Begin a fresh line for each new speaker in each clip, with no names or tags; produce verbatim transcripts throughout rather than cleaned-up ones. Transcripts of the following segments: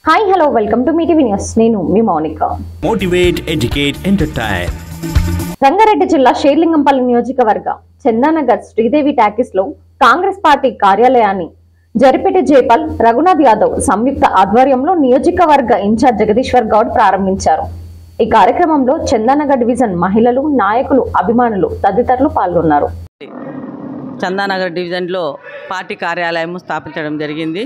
Hi hello welcome to MeeTV news. నేను మీ Mounika.
Motivate, educate, entertain.
Rangareddy జిల్లా షేర్లింగంపల్లి నియోజకవర్గ చందానగర్ శ్రీదేవి టాకీస్ లో కాంగ్రెస్ పార్టీ కార్యాలయాన్ని జరిపేటి జైపాల్ రఘునాథ్ యాదవ్ సంయుక్త ఆధ్వర్యంలో నియోజకవర్గ ఇన్ఛార్జ్ జగదీశ్వర్ గౌడ్ ప్రారంభించారు. ఈ కార్యక్రమంలో చందానగర్ డివిజన్ మహిళలు, నాయకులు, అభిమానులు తదితరులు పాల్గొన్నారు.
చందానగర్ డివిజన్లో పార్టీ కార్యాలయం స్థాపించడం జరిగింది.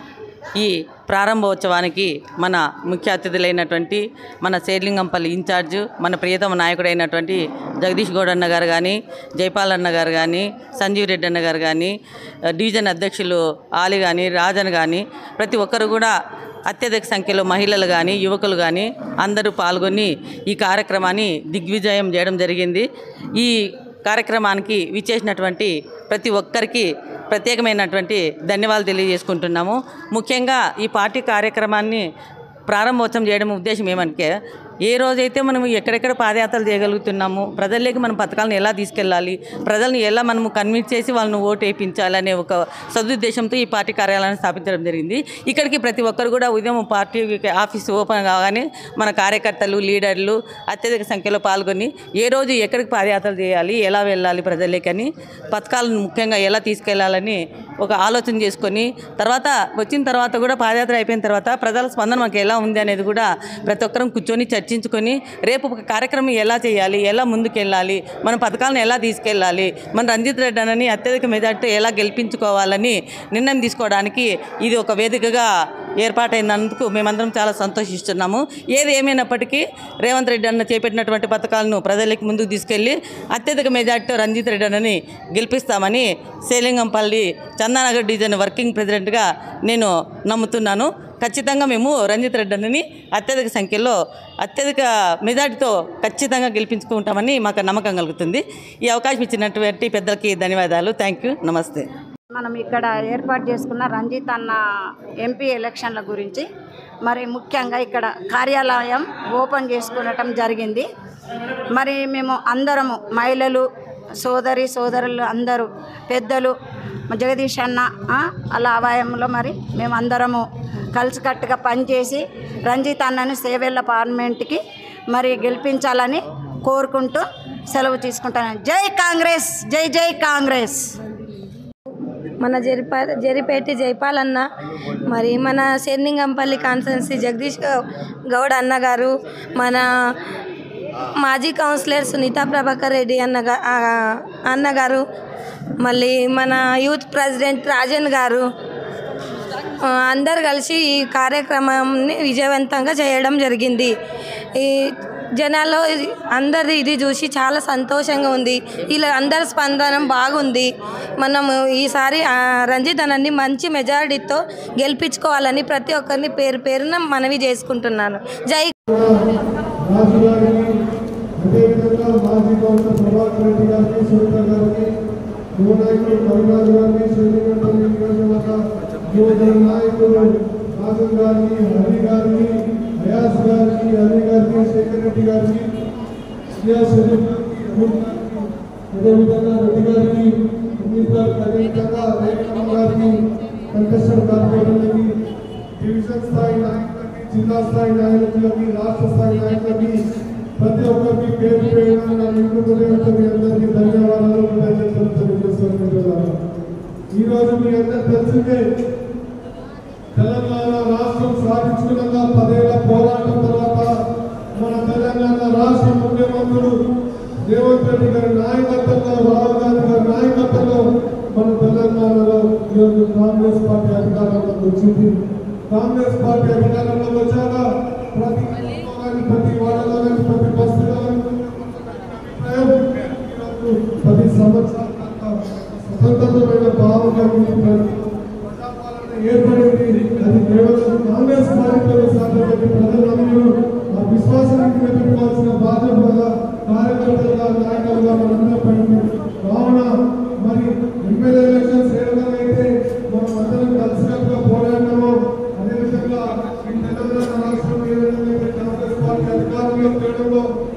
ఈ ప్రారంభోత్సవానికి మన ముఖ్య అతిథులైనటువంటి మన షేర్లింగంపల్లి ఇన్ఛార్జ్, మన ప్రియతమ నాయకుడైనటువంటి జగదీష్ గౌడ్ అన్న గారు కానీ, జైపాల్ అన్న గారు కానీ, సంజీవ్ రెడ్డి అన్న గారు కానీ, డివిజన్ అధ్యక్షులు ఆలి కానీ, రాజన్ కానీ, ప్రతి ఒక్కరు కూడా అత్యధిక సంఖ్యలో మహిళలు కానీ, యువకులు కానీ అందరూ పాల్గొని ఈ కార్యక్రమాన్ని దిగ్విజయం చేయడం జరిగింది. ఈ కార్యక్రమానికి విచ్చేసినటువంటి ప్రతి ఒక్కరికి ప్రత్యేకమైనటువంటి ధన్యవాదాలు తెలియజేసుకుంటున్నాము. ముఖ్యంగా ఈ పార్టీ కార్యక్రమాన్ని ప్రారంభోత్సవం చేయడం ఉద్దేశం ఏమంటే, ఏ రోజైతే మనం ఎక్కడెక్కడ పాదయాత్రలు చేయగలుగుతున్నాము, ప్రజల్లోకి మనం పథకాలను ఎలా తీసుకెళ్ళాలి, ప్రజల్ని ఎలా మనము కన్విన్స్ చేసి వాళ్ళని ఓటు వేయించాలనే ఒక సదుద్దేశంతో ఈ పార్టీ కార్యాలయాన్ని స్థాపించడం జరిగింది. ఇక్కడికి ప్రతి ఒక్కరు కూడా ఉదయం పార్టీ ఆఫీస్ ఓపెన్ కాగానే మన కార్యకర్తలు, లీడర్లు అత్యధిక సంఖ్యలో పాల్గొని ఏ రోజు ఎక్కడికి పాదయాత్రలు చేయాలి, ఎలా వెళ్ళాలి ప్రజల్లోకి అని, పథకాలను ముఖ్యంగా ఎలా తీసుకెళ్లాలని ఒక ఆలోచన చేసుకొని, తర్వాత వచ్చిన తర్వాత కూడా పాదయాత్ర అయిపోయిన తర్వాత ప్రజల స్పందన మనకు ఎలా ఉంది అనేది కూడా ప్రతి ఒక్కరం కూర్చొని చర్చించుకొని రేపు ఒక కార్యక్రమం ఎలా చేయాలి, ఎలా ముందుకెళ్ళాలి, మన పథకాలను ఎలా తీసుకెళ్ళాలి, మన రంజిత్ రెడ్డి అన్నని అత్యధిక మెజార్టీ ఎలా గెలిపించుకోవాలని నిర్ణయం తీసుకోవడానికి ఇది ఒక వేదికగా ఏర్పాటైనందుకు మేమందరం చాలా సంతోషిస్తున్నాము. ఏది ఏమైనప్పటికీ రేవంత్ రెడ్డి అన్న చేపట్టినటువంటి పథకాలను ప్రజలకి ముందుకు తీసుకెళ్ళి అత్యధిక మెజార్టీతో రంజిత్ రెడ్డి అన్నని గెలిపిస్తామని షేర్లింగంపల్లి చందానగర్ డివిజన్ వర్కింగ్ ప్రెసిడెంట్గా నేను నమ్ముతున్నాను. ఖచ్చితంగా మేము రంజిత్ రెడ్డి అన్నని అత్యధిక సంఖ్యలో అత్యధిక మెజార్టీతో ఖచ్చితంగా గెలిపించుకుంటామని మాకు నమ్మకం కలుగుతుంది. ఈ అవకాశం ఇచ్చినటువంటి పెద్దలకి ధన్యవాదాలు. Thank you. నమస్తే.
మనం ఇక్కడ ఏర్పాటు చేసుకున్న రంజిత్ అన్న ఎంపీ ఎలక్షన్ల గురించి మరి ముఖ్యంగా ఇక్కడ కార్యాలయం ఓపెన్ చేసుకునటం జరిగింది. మరి మేము అందరము మహిళలు, సోదరి సోదరులు అందరూ, పెద్దలు, జగదీష్ అన్న అలా ఆవాయంలో మరి మేమందరము కలిసికట్టుగా పనిచేసి రంజిత్ అన్నని సేవెళ్ళ పార్లమెంట్కి మరి గెలిపించాలని కోరుకుంటూ సెలవు తీసుకుంటాను. జై కాంగ్రెస్, జై జై కాంగ్రెస్.
మన జరిపా జరిపేటి జైపాల్ అన్న, మరి మన షేర్లింగంపల్లి కాన్స్టిట్యున్సీ జగదీష్ గౌడ్ అన్న గారు, మన మాజీ కౌన్సిలర్ సునీతా ప్రభాకర్ రెడ్డి అన్న అన్నగారు, మళ్ళీ మన యూత్ ప్రెసిడెంట్ రాజన్ గారు అందరు కలిసి ఈ కార్యక్రమాన్ని విజయవంతంగా చేయడం జరిగింది. ఈ జనాల్లో అందరి ఇది చూసి చాలా సంతోషంగా ఉంది. ఇలా అందరి స్పందన బాగుంది. మనము ఈసారి రంజిత్ అన్నని మంచి మెజారిటీతో గెలిపించుకోవాలని ప్రతి ఒక్కరిని పేరు పేరున మనవి చేసుకుంటున్నాను. జై
నాయకులు రాజన్ గారికి, హరి గారికి, అయాస్ గారికి, హరి గారికి, శేఖర్ రెడ్డి గారికి, అదేవిధంగా రెడ్డి గారికి, అదేవిధంగా రేఖమ్మ గారికి, కంటెస్టెంట్ కార్పొరేటర్లకి, డివిజన్ స్థాయి నాయకులకి, జిల్లా స్థాయి నాయకులకి, రాష్ట్ర స్థాయి నాయకులకి, ప్రతి ఒక్కరికి పేరు పేరున అందరికీ ధన్యవాదాలు తెలియజేస్తున్నాను. ఈరోజు మీ అందరూ తెలిసిందే, తెలంగాణ రాష్ట్రం సాధించుకున్న పదేళ్ల పోరాటం తర్వాత మన తెలంగాణ రాష్ట్ర ముఖ్యమంత్రులు రేవంత్ రెడ్డి గారి నాయకత్వంలో, రాహుల్ గాంధీ గారి నాయకత్వంలో మన తెలంగాణలో ఈరోజు కాంగ్రెస్ పార్టీ అధికారంలోకి వచ్చింది. కాంగ్రెస్ పార్టీ అధికారంలోకి వచ్చాక ప్రతి కానీ ప్రతి వాడలో కానీ ప్రతి బస్తీలో పది సంవత్సరాల స్వతంత్రమైన భావం ఏర్పడింది. అది కేవలం కాంగ్రెస్ పార్టీతో సాధ్యపడి ప్రజలందరూ ఆ విశ్వాసానికి పెట్టుకోవాల్సిన బాధ్యతగా కార్యకర్తలుగా, నాయకులుగా మనందరూ పడింది. కావున మరి ఎమ్మెల్యే ఎలక్షన్స్ ఏ విధంగా అయితే మనం అందరం కలిసినట్టుగా పోరాడము, అదేవిధంగా ఈ తెలంగాణ రాష్ట్రం ఏ విధంగా అయితే కాంగ్రెస్ పార్టీ అధికారంలో చేయడంలో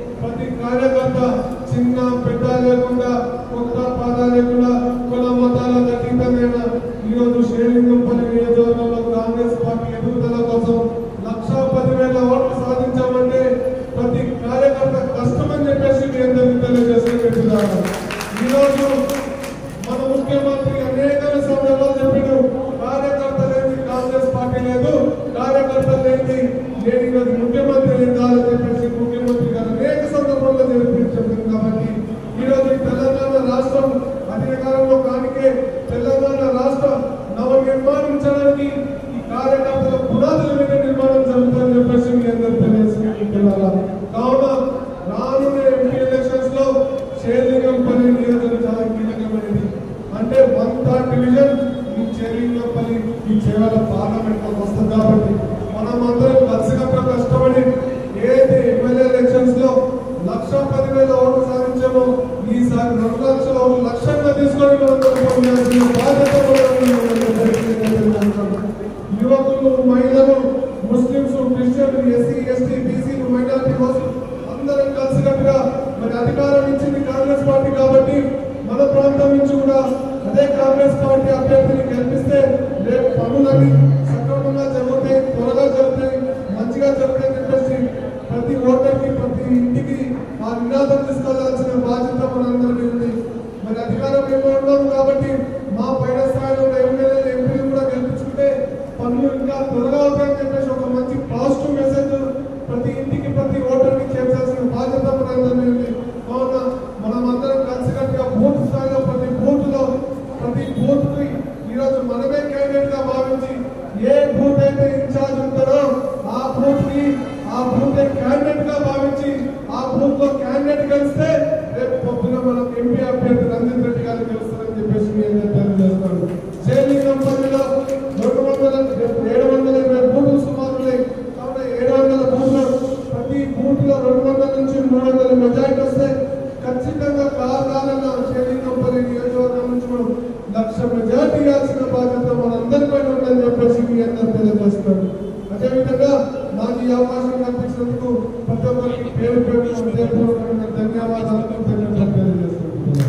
కాబట్టి మన ప్రాంతం నుంచి కూడా అదే కాంగ్రెస్ పార్టీ అభ్యర్థిని గెలిపిస్తే రేపు పనులన్నీ సక్రమంగా జరుగుతాయి, త్వరగా జరుగుతాయి, మంచిగా జరుగుతాయి చెప్పేసి ప్రతి ఓటర్కి ప్రతి ఇంటికి ఆ నినాదం తీసుకెళ్లాల్సిన బాధ్యత మనందరికీ ఉంది. మరి అధికారం ఏమో ఉన్నాం కాబట్టి మా పైన స్థాయిలో ఎమ్మెల్యేలు ఎంపీలు కూడా గెలిపించుకుంటే పనులు ఇంకా త్వరగా అవుతాయని చెప్పేసి ఒక మంచి పాజిటివ్ మెసేజ్ ప్రతి ఇంటికి ప్రతి ఓటర్కి చేర్చాల్సిన బాధ్యత మనందరినీ ఉంది. కావున మనం అందరం కలిసికట్టుగా బూత్ స్థాయిలో ప్రతి బూత్ లో ప్రతి బూత్ కి ఈరోజు మనమే క్యాండిడేట్ గా భావించి ఏ బూత్ అయితే ఇన్ఛార్జ్ ఉంటారో ఆ బూత్ కి ఆ బూత్ క్యాండిడేట్ గా భావించి ఆ బూత్ లో క్యాండిడేట్ గెలిస్తే రేపు పొద్దున మనం ఎంపీ అభ్యర్థి రంజిత్ రెడ్డి గారు గెలుస్తారని చెప్పేసి నేను తెలియజేస్తాను. చేలింగంపల్లిలో రెండు వందల ఏడు వందల ఇరవై బూతులు సుమారు ఉన్నాయి. కాబట్టి ఏడు వందల బూత్లు ప్రతి బూత్ లో రెండు వందల నుంచి మూడు వందల మెజారిటీ వస్తే ఖచ్చితంగా కాలాలన్న చేలింగంపల్లి నియోజకవర్గం నుంచి మనం లక్ష మెజారిటీ ఇవ్వాల్సిన బాధ్యత మనందరిపై ఉందని చెప్పేసి మీ అందరూ తెలియజేస్తున్నాను. అదేవిధంగా నాకు ఈ అవకాశం కల్పించినందుకు ప్రతి ఒక్కరికి పేరు పేరు హృదయపూర్వకంగా ధన్యవాదాలు తెలియజేస్తున్నాను.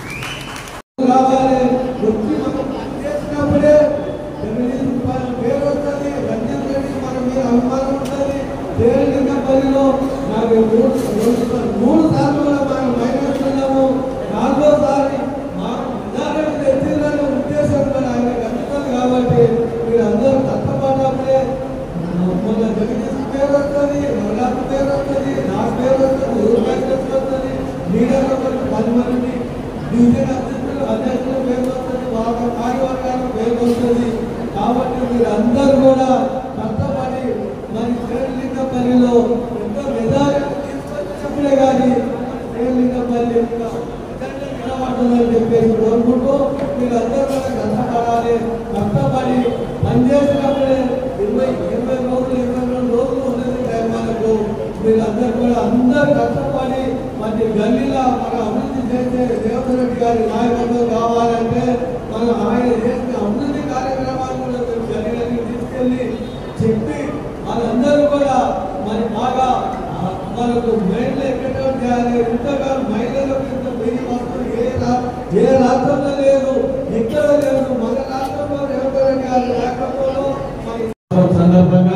చేసినప్పుడే ఎనిమిది రూపాయల పేరు వస్తుంది, రంజన్ రెడ్డి మన మీద అవమానం ఉంటుంది. చేలింగంపల్లిలో నాకు మూడు మూడు సార్లు కూడా మనం మైనస్ ఉన్నాము. నాలుగోసారి మా మెజారిటీ తెచ్చిందనే ఉద్దేశంతో ఆయన కలుగుతుంది. కాబట్టి మీరు అందరూ కష్టపడ్డప్పుడే మొన్న జగదీశ్ పేరు వస్తుంది, మళ్ళీ పేరు వస్తుంది, నా పేరు వస్తుంది, ఊరికాయ వస్తుంది, లీడర్లో పది మంది డివిజన్ అధ్యక్షులు అధ్యక్షులు పేరు వస్తుంది, వాళ్ళ కార్యవర్గాలకు పేరు వస్తుంది. కాబట్టి మీరు అందరూ కూడా కష్టపడి మరి చేలింగంపల్లిలో ఎంతో మెజారిటీ తీసుకొచ్చినప్పుడే కానీ చేలింగంపల్లి నిలబడుతుందని చెప్పేసి కోరుకుంటూ మీరు అందరూ కూడా కష్టపడాలి. కష్టపడి పనిచేసినప్పుడే ఇరవై ఇరవై రోజులు ఇరవై రెండు రోజులు ఉన్నది టైం మనకు. మీరందరూ కూడా అందరూ కష్టపడి మరి గల్లీలో మన అభివృద్ధి చేసే రేవంత్ రెడ్డి గారి నాయకత్వం కావాలంటే మనం ఆయన చేసిన అభివృద్ధి కార్యక్రమాలు కూడా గల్లీలకి తీసుకెళ్ళి చెప్పి వాళ్ళందరూ కూడా మరి బాగా మనకు మైండ్లో ఎక్కడ చేయాలి. ఇంతగా మహిళలకు ఇంత వెయ్యి వస్తువులు ఏ ఏ రాష్ట్రంలో లేదు, ఎక్కడ లేదు. మన రాష్ట్రంలో రేవంత్ రెడ్డి గారి నాయకత్వంలో సందర్భంగా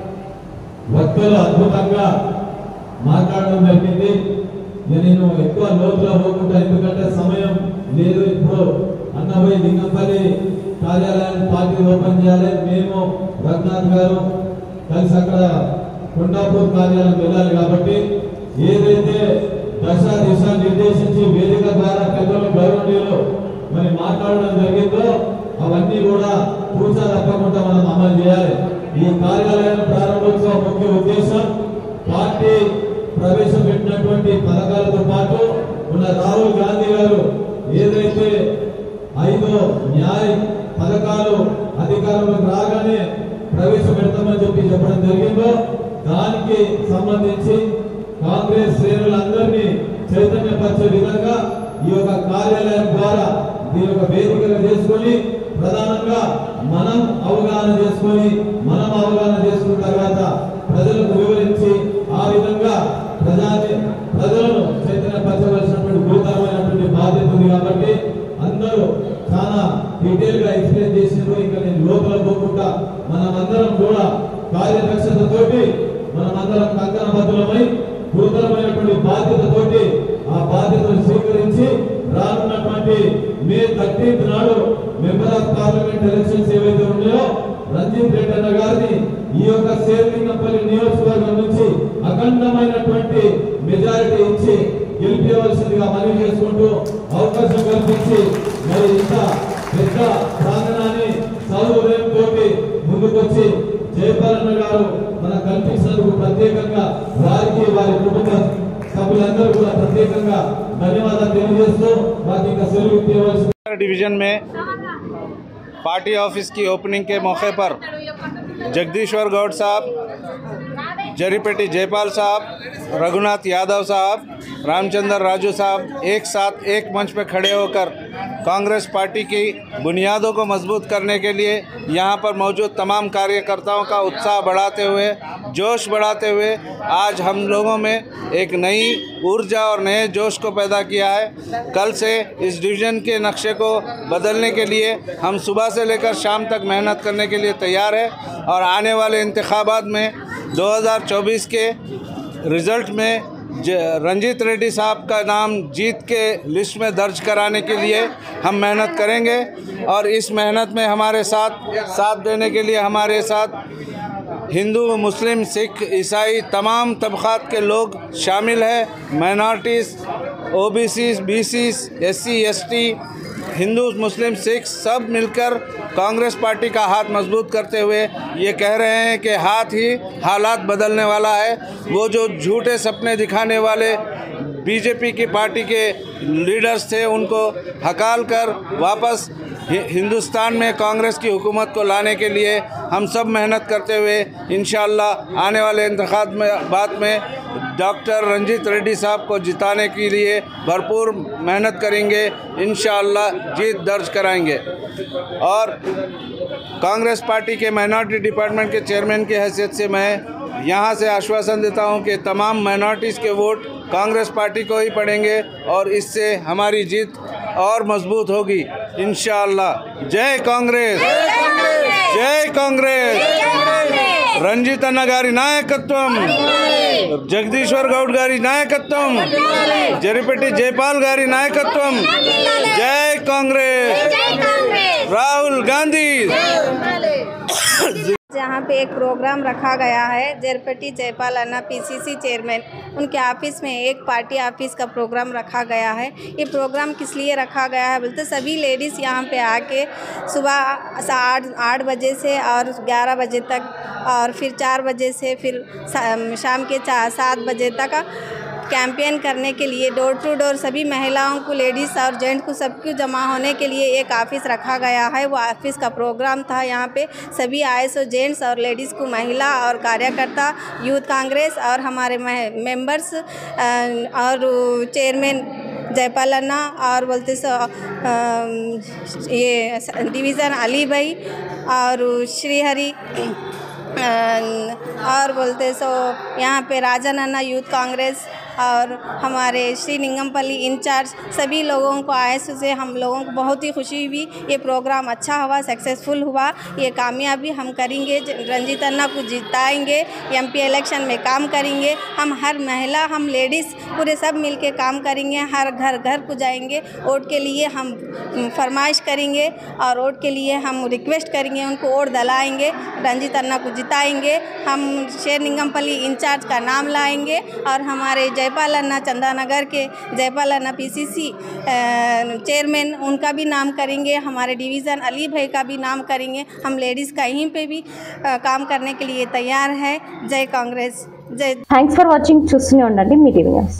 వక్తలు అద్భుతంగా మాట్లాడడం జరిగింది. నేను ఎక్కువ లోతులో పోకుండా, ఎందుకంటే సమయం లేదు. ఇప్పుడు అన్నపోయి లింగంపల్లి కార్యాలయాన్ని పార్టీ ఓపెన్ చేయాలి. మేము రఘునాథ్ గారు కలిసి అక్కడ కొండాపూర్ కార్యాలయం వెళ్ళాలి. కాబట్టి ఏదైతే దశ దిశ నిర్దేశించి వేదిక ద్వారా పెద్దలు గౌరవనీయులు మరి మాట్లాడడం జరిగిందో అవన్నీ కూడా పూజ తప్పకుండా మనం అమలు చేయాలి. ఈ కార్యాలయం ప్రారంభోత్సవం ముఖ్య ఉద్దేశం పార్టీ ప్రవేశపెట్టినటువంటి పథకాలతో పాటు ఉన్న రాహుల్ గాంధీ గారు ఏదైతే ఐదో న్యాయ పథకాలు అధికారంలోకి రాగానే ప్రవేశపెడతామని చెప్పి చెప్పడం జరిగిందో దానికి సంబంధించి కాంగ్రెస్ శ్రేణులందరినీ చైతన్యపరిచే విధంగా ఈ యొక్క కార్యాలయం ద్వారా దీని యొక్క వేదికగా చేసుకొని ప్రధానంగా మనం అవగాహన చేసుకొని మనం అవగాహన చేసుకున్న తర్వాత ప్రజలకు వివరించి ఆ విధంగా ప్రజాని ప్రజలను చైతన్యపరచవలసినటువంటి గురుతరమైనటువంటి బాధ్యత ఉంది. కాబట్టి అందరూ చాలా డీటెయిల్ గా ఎక్స్ప్లెయిన్ చేసినారు. ఇంకా నేను లోపల పోకుండా మనమందరం కూడా కార్యదక్షతతోటి మనమందరం కంకణబద్ధులమై గురుతరమైనటువంటి బాధ్యతతోటి ఆ బాధ్యతను స్వీకరించి రానున్నటువంటి మే థర్టీన్త్ నాడు మెంబర్ ఆఫ్ పార్లమెంట్ ఎలక్షన్స్ ఏవైతే ఉన్నాయో రంజిత్ రెడ్డి అన్న గారిని ఈ యొక్క చేలింగంపల్లి నియోజకవర్గం నుంచి అఖండమైనటువంటి మెజారిటీ ఇచ్చి గెలిపించవలసిందిగా మనవి చేసుకుంటూ అవకాశం కల్పించి మరి ఇంత పెద్ద ప్రాంగణాన్ని సౌకర్యంతో ముందుకొచ్చి జయపాలన్న గారు మనకు కల్పించినందుకు ప్రత్యేకంగా వారికి వారి కుటుంబ సభ్యులందరూ కూడా ప్రత్యేకంగా ధన్యవాదాలు తెలియజేస్తూ వారికి ఇంకా సెలవు ఇవ్వవలసి
डिवीज़न में पार्टी ऑफिस की ओपनिंग के मौके पर जगदीश्वर गौड़ साहब, जरीपेटी जयपाल साहब, रघुनाथ यादव साहब, रामचंद्र राजू साहब एक साथ एक मंच पर खड़े होकर कांग्रेस पार्टी की बुनियादों को मजबूत करने के लिए यहाँ पर मौजूद तमाम कार्यकर्ताओं का उत्साह बढ़ाते हुए, जोश बढ़ाते हुए आज हम लोगों में एक नई ऊर्जा और नए जोश को पैदा किया है। कल से इस डिवीज़न के नक्शे को बदलने के लिए हम सुबह से लेकर शाम तक मेहनत करने के लिए तैयार है और आने वाले इंतखाबात में दो हज़ार चौबीस के रिज़ल्ट में रंजीत रेड्डी साहब का नाम जीत के लिस्ट में दर्ज कराने के लिए हम मेहनत करेंगे और इस मेहनत में हमारे साथ साथ देने के लिए हमारे साथ हिंदू, मुस्लिम, सिख, ईसाई तमाम तबक़ात के लोग शामिल हैं। Minorities, OBC, BC, SC, ST, Hindu, Muslim, Sikh सब मिलकर कांग्रेस पार्टी का हाथ मजबूत करते हुए ये कह रहे हैं कि हाथ ही हालात बदलने वाला है। वो जो झूठे सपने दिखाने वाले बीजेपी की पार्टी के लीडर्स थे उनको हकाल कर वापस हिंदुस्तान में कांग्रेस की हुकूमत को लाने के लिए हम सब मेहनत करते हुए इंशाअल्लाह आने वाले इंतखाब में बाद में डॉक्टर रंजीत रेड्डी साहब को जिताने के लिए भरपूर मेहनत करेंगे, इंशाअल्लाह जीत दर्ज कराएंगे। और कांग्रेस पार्टी के माइनॉरिटी डिपार्टमेंट के चेयरमैन की हैसियत से मैं यहाँ से आश्वासन देता हूँ कि तमाम माइनॉरिटीज़ के वोट कांग्रेस पार्टी को ही पड़ेंगे और इससे हमारी जीत और मजबूत होगी इंशाअल्लाह। जय कांग्रेस, जय कांग्रेस। రంజిత్ అన్న గారి నాయకత్వం, జగదీశ్వర్ గౌడ్ గారి నాయకత్వం, జరిపెట్టి జైపాల్ గారి నాయకత్వం, జై కాంగ్రెస్, రాహుల్ గాంధీ।
जहाँ पे एक प्रोग्राम रखा गया है, जरपेटी जयपाल अन्ना पीसीसी चेयरमैन, उनके ऑफिस में एक पार्टी ऑफिस का प्रोग्राम रखा गया है। ये प्रोग्राम किस लिए रखा गया है बोलते सभी लेडीज़ यहाँ पे आके सुबह आठ आठ बजे से और ग्यारह बजे तक और फिर चार बजे से फिर शाम के चार सात बजे तक कैंपेन करने के लिए डोर टू डोर सभी महिलाओं को, लेडीज़ और जेंट्स को सबको जमा होने के लिए एक ऑफिस रखा गया है। वो ऑफिस का प्रोग्राम था। यहाँ पे सभी आए सो जेंट्स और लेडीज़ को, महिला और कार्यकर्ता, यूथ कांग्रेस और हमारे मेंबर्स और चेयरमैन जयपाल अन्ना और बोलते सो ये डिवीज़न अली भाई और श्रीहरि और बोलते सो यहाँ पे राजन अन्ना यूथ कांग्रेस और हमारे श्री निंगमपल्ली इंचार्ज सभी लोगों को आए से हम लोगों को बहुत ही खुशी हुई। ये प्रोग्राम अच्छा हुआ, सक्सेसफुल हुआ। ये कामयाबी हम करेंगे, रंजीत अन्ना को जिताएंगे, एमपी इलेक्शन में काम करेंगे। हम हर महिला, हम लेडीज़ पूरे सब मिलके काम करेंगे। हर घर घर को जाएंगे, वोट के लिए हम फरमाइश करेंगे और वोट के लिए हम रिक्वेस्ट करेंगे, उनको वोट दिलाएंगे, रंजीत अन्ना को जिताएंगे। हम शेर निंगमपल्ली इंचार्ज का नाम लाएंगे और हमारे जयपाल अन्ना चंदानगर के जयपाल अन्ना पीसीसी चेयरमैन उनका भी नाम करेंगे, हमारे डिवीज़न अली भाई का भी नाम करेंगे। हम लेडीज़ कहीं पे भी आ, काम करने के लिए तैयार है। जय कांग्रेस, जय।
Thanks for watching. చూస్తూనే ఉండండి మీ టీవీ న్యూస్.